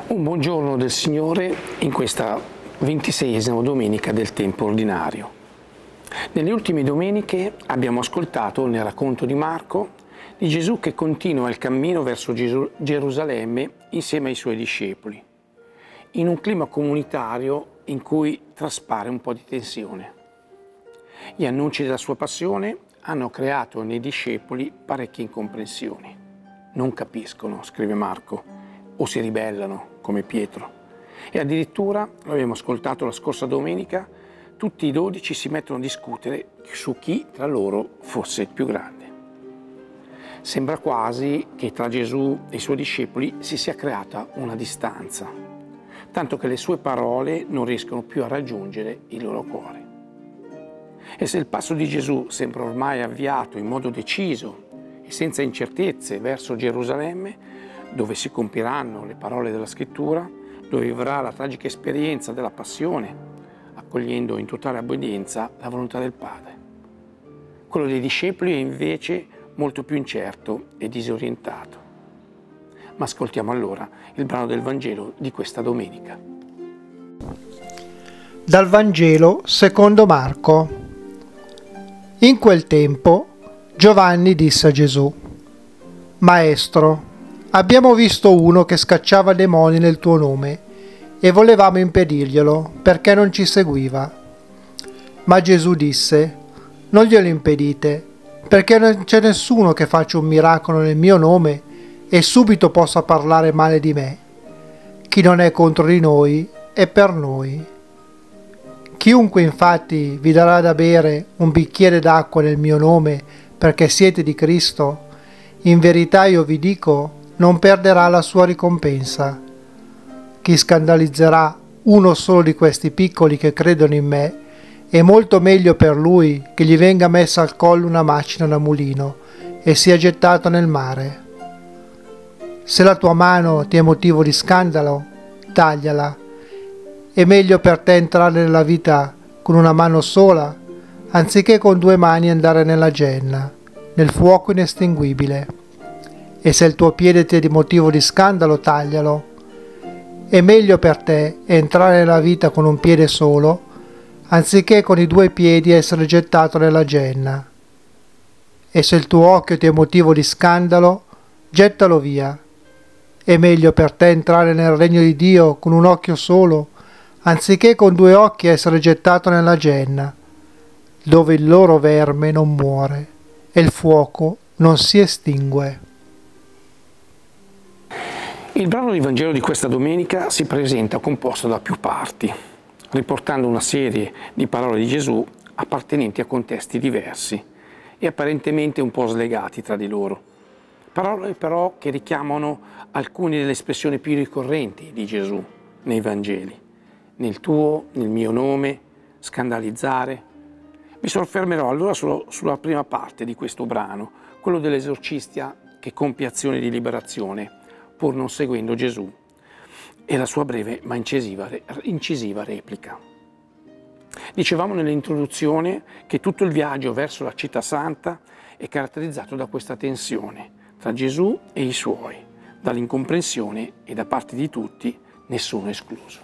Un buongiorno del Signore in questa 26esima domenica del tempo ordinario. Nelle ultime domeniche abbiamo ascoltato nel racconto di Marco di Gesù che continua il cammino verso Gerusalemme insieme ai suoi discepoli, in un clima comunitario in cui traspare un po' di tensione. Gli annunci della sua passione hanno creato nei discepoli parecchie incomprensioni. Non capiscono, scrive Marco, o si ribellano, come Pietro. E addirittura, lo abbiamo ascoltato la scorsa domenica, tutti i 12 si mettono a discutere su chi tra loro fosse il più grande. Sembra quasi che tra Gesù e i suoi discepoli si sia creata una distanza, tanto che le sue parole non riescono più a raggiungere il loro cuore. E se il passo di Gesù sembra ormai avviato in modo deciso e senza incertezze verso Gerusalemme, dove si compiranno le parole della Scrittura, dove vivrà la tragica esperienza della passione, accogliendo in totale obbedienza la volontà del Padre. Quello dei discepoli è invece molto più incerto e disorientato. Ma ascoltiamo allora il brano del Vangelo di questa domenica. Dal Vangelo secondo Marco. In quel tempo Giovanni disse a Gesù: Maestro, abbiamo visto uno che scacciava demoni nel tuo nome e volevamo impedirglielo perché non ci seguiva. Ma Gesù disse: Non glielo impedite, perché non c'è nessuno che faccia un miracolo nel mio nome e subito possa parlare male di me. Chi non è contro di noi è per noi. Chiunque infatti vi darà da bere un bicchiere d'acqua nel mio nome perché siete di Cristo, in verità io vi dico, non perderà la sua ricompensa. Chi scandalizzerà uno solo di questi piccoli che credono in me, è molto meglio per lui che gli venga messa al collo una macina da mulino e sia gettato nel mare. Se la tua mano ti è motivo di scandalo, tagliala. È meglio per te entrare nella vita con una mano sola, anziché con due mani andare nella genna, nel fuoco inestinguibile. E se il tuo piede ti è di motivo di scandalo, taglialo. È meglio per te entrare nella vita con un piede solo, anziché con i due piedi essere gettato nella genna. E se il tuo occhio ti è motivo di scandalo, gettalo via. È meglio per te entrare nel regno di Dio con un occhio solo, anziché con due occhi essere gettato nella genna, dove il loro verme non muore e il fuoco non si estingue. Il brano di Vangelo di questa domenica si presenta composto da più parti, riportando una serie di parole di Gesù appartenenti a contesti diversi e apparentemente un po' slegati tra di loro. Parole però che richiamano alcune delle espressioni più ricorrenti di Gesù nei Vangeli. Nel tuo, nel mio nome, scandalizzare. Mi soffermerò allora sulla prima parte di questo brano, quello dell'esorcista che compie azioni di liberazione, pur non seguendo Gesù, e la sua breve ma incisiva replica. Dicevamo nell'introduzione che tutto il viaggio verso la città santa è caratterizzato da questa tensione tra Gesù e i suoi, dall'incomprensione e da parte di tutti, nessuno escluso.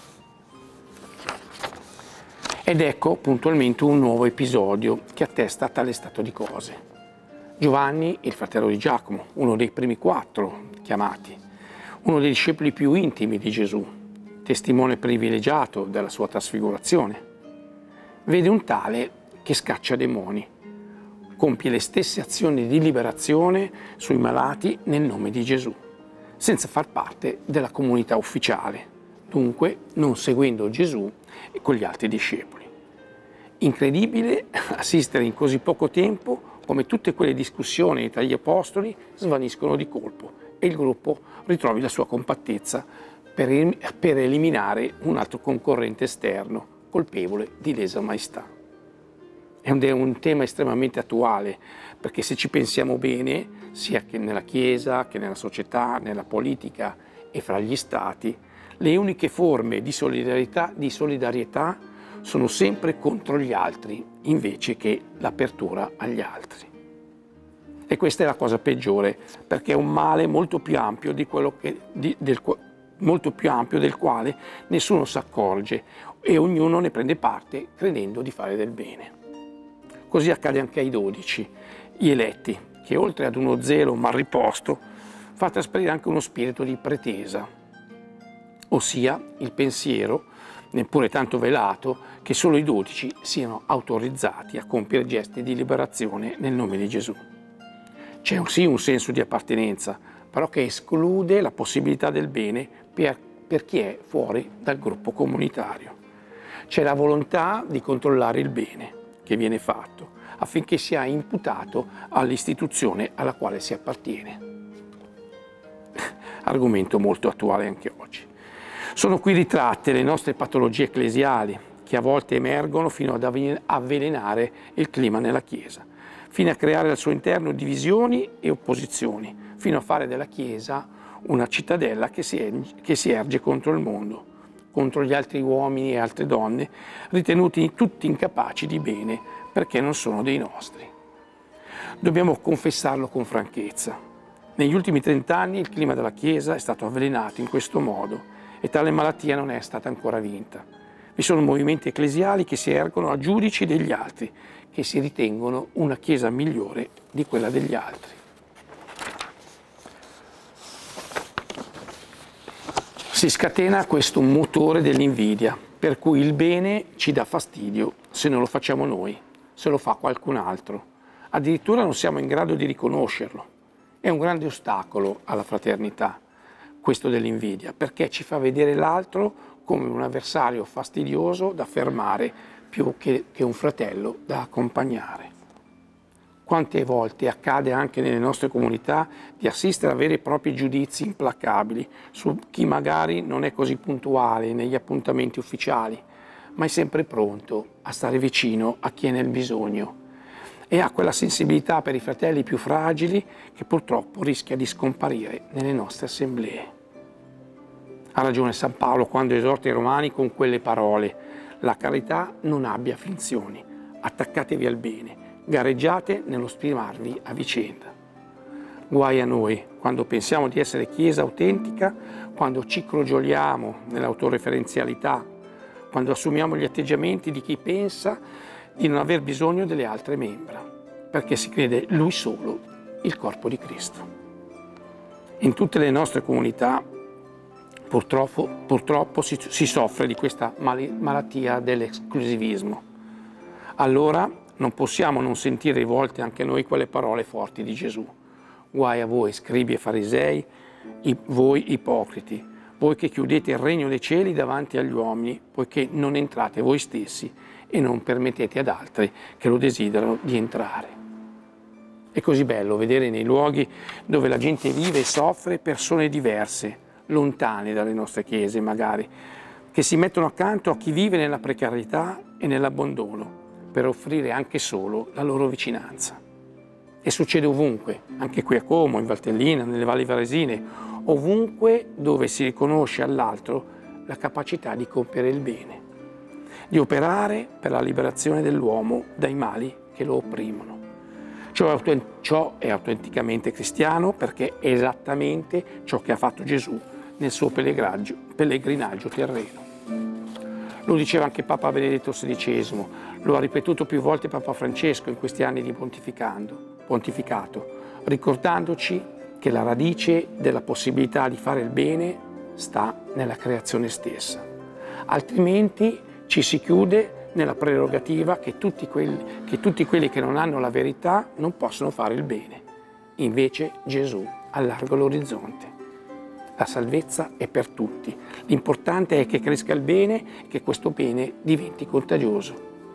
Ed ecco puntualmente un nuovo episodio che attesta tale stato di cose. Giovanni, il fratello di Giacomo, uno dei primi 4 chiamati, uno dei discepoli più intimi di Gesù, testimone privilegiato della sua trasfigurazione, vede un tale che scaccia demoni, compie le stesse azioni di liberazione sui malati nel nome di Gesù, senza far parte della comunità ufficiale, dunque non seguendo Gesù e con gli altri discepoli. Incredibile assistere in così poco tempo come tutte quelle discussioni tra gli apostoli svaniscono di colpo e il gruppo ritrovi la sua compattezza per eliminare un altro concorrente esterno colpevole di lesa maestà. È un tema estremamente attuale, perché se ci pensiamo bene, sia che nella Chiesa, che nella società, nella politica e fra gli stati, le uniche forme di solidarietà sono sempre contro gli altri, invece che l'apertura agli altri. E questa è la cosa peggiore, perché è un male molto più ampio di quello molto più ampio del quale nessuno si accorge e ognuno ne prende parte credendo di fare del bene. Così accade anche ai 12, gli eletti, che oltre ad uno zelo mal riposto, fa trasparire anche uno spirito di pretesa, ossia il pensiero, neppure tanto velato, che solo i 12 siano autorizzati a compiere gesti di liberazione nel nome di Gesù. C'è sì un senso di appartenenza, però che esclude la possibilità del bene per chi è fuori dal gruppo comunitario. C'è la volontà di controllare il bene che viene fatto, affinché sia imputato all'istituzione alla quale si appartiene. Argomento molto attuale anche oggi. Sono qui ritratte le nostre patologie ecclesiali, che a volte emergono fino ad avvelenare il clima nella Chiesa, fino a creare al suo interno divisioni e opposizioni, fino a fare della Chiesa una cittadella che si erge contro il mondo, contro gli altri uomini e altre donne, ritenuti tutti incapaci di bene perché non sono dei nostri. Dobbiamo confessarlo con franchezza. Negli ultimi 30 anni il clima della Chiesa è stato avvelenato in questo modo e tale malattia non è stata ancora vinta. Vi sono movimenti ecclesiali che si ergono a giudici degli altri, che si ritengono una Chiesa migliore di quella degli altri. Si scatena questo motore dell'invidia, per cui il bene ci dà fastidio se non lo facciamo noi, se lo fa qualcun altro. Addirittura non siamo in grado di riconoscerlo. È un grande ostacolo alla fraternità, questo dell'invidia, perché ci fa vedere l'altro come un avversario fastidioso da fermare più che un fratello da accompagnare. Quante volte accade anche nelle nostre comunità di assistere a veri e propri giudizi implacabili su chi magari non è così puntuale negli appuntamenti ufficiali, ma è sempre pronto a stare vicino a chi è nel bisogno e ha quella sensibilità per i fratelli più fragili che purtroppo rischia di scomparire nelle nostre assemblee. Ha ragione San Paolo quando esorta i Romani con quelle parole: la carità non abbia finzioni, attaccatevi al bene, gareggiate nello stimarvi a vicenda. Guai a noi quando pensiamo di essere Chiesa autentica, quando ci crogioliamo nell'autoreferenzialità, quando assumiamo gli atteggiamenti di chi pensa di non aver bisogno delle altre membra, perché si crede lui solo il corpo di Cristo. In tutte le nostre comunità purtroppo si soffre di questa malattia dell'esclusivismo. Allora non possiamo non sentire rivolte anche noi quelle parole forti di Gesù. Guai a voi, scribi e farisei, voi ipocriti, voi che chiudete il regno dei cieli davanti agli uomini, poiché non entrate voi stessi e non permettete ad altri che lo desiderano di entrare. È così bello vedere nei luoghi dove la gente vive e soffre persone diverse, lontane dalle nostre chiese magari, che si mettono accanto a chi vive nella precarietà e nell'abbandono per offrire anche solo la loro vicinanza. E succede ovunque, anche qui a Como, in Valtellina, nelle Valli Varesine, ovunque dove si riconosce all'altro la capacità di compiere il bene, di operare per la liberazione dell'uomo dai mali che lo opprimono. Ciò è autenticamente cristiano perché è esattamente ciò che ha fatto Gesù nel suo pellegrinaggio terreno. Lo diceva anche Papa Benedetto XVI, lo ha ripetuto più volte Papa Francesco in questi anni di pontificato, ricordandoci che la radice della possibilità di fare il bene sta nella creazione stessa. Altrimenti ci si chiude nella prerogativa che tutti quelli che non hanno la verità non possono fare il bene. Invece Gesù allarga l'orizzonte. La salvezza è per tutti. L'importante è che cresca il bene e che questo bene diventi contagioso.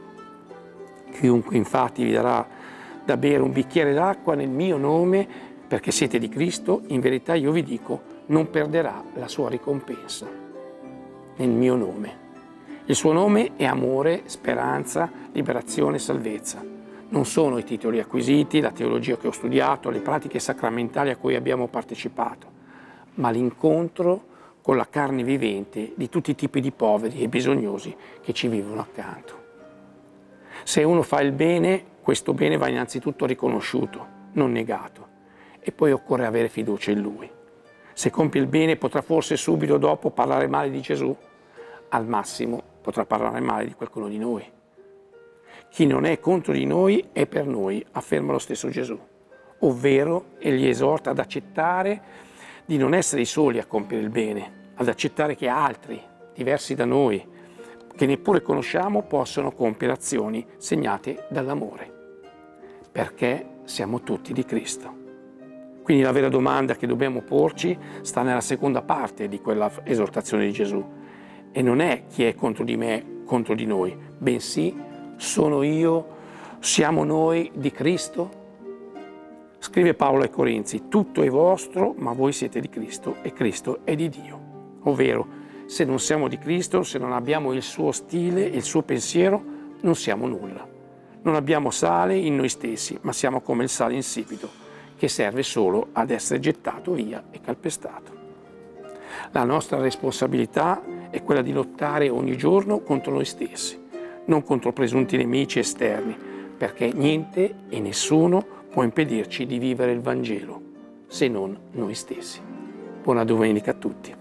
Chiunque infatti vi darà da bere un bicchiere d'acqua nel mio nome, perché siete di Cristo, in verità io vi dico, non perderà la sua ricompensa. Nel mio nome. Il suo nome è amore, speranza, liberazione e salvezza. Non sono i titoli acquisiti, la teologia che ho studiato, le pratiche sacramentali a cui abbiamo partecipato, ma l'incontro con la carne vivente di tutti i tipi di poveri e bisognosi che ci vivono accanto. Se uno fa il bene, questo bene va innanzitutto riconosciuto, non negato, e poi occorre avere fiducia in lui. Se compie il bene potrà forse subito dopo parlare male di Gesù, al massimo potrà parlare male di qualcuno di noi. Chi non è contro di noi è per noi, afferma lo stesso Gesù, ovvero egli esorta ad accettare di non essere i soli a compiere il bene, ad accettare che altri, diversi da noi, che neppure conosciamo, possono compiere azioni segnate dall'amore, perché siamo tutti di Cristo. Quindi la vera domanda che dobbiamo porci sta nella seconda parte di quella esortazione di Gesù, e non è chi è contro di me, contro di noi, bensì sono io, siamo noi di Cristo? Scrive Paolo ai Corinzi, tutto è vostro, ma voi siete di Cristo e Cristo è di Dio. Ovvero, se non siamo di Cristo, se non abbiamo il suo stile, il suo pensiero, non siamo nulla. Non abbiamo sale in noi stessi, ma siamo come il sale insipido, che serve solo ad essere gettato via e calpestato. La nostra responsabilità è quella di lottare ogni giorno contro noi stessi, non contro presunti nemici esterni, perché niente e nessuno può impedirci di vivere il Vangelo, se non noi stessi. Buona domenica a tutti.